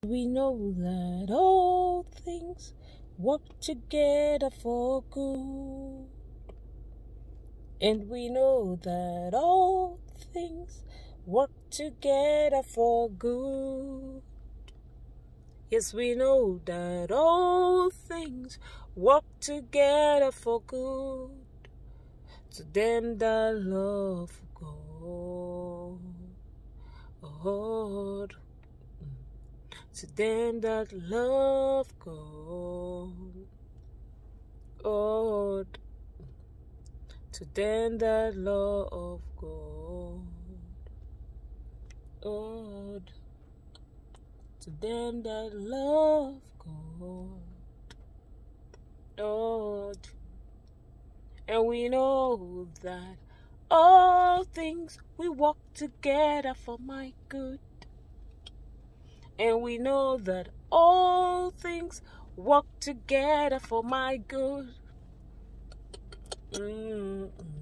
We know that all things work together for good. And we know that all things work together for good. Yes, we know that all things work together for good to them that love God. To them that love God. To them that love God. To them that love God. And we know that all things will work together for my good. And we know that all things work together for my good.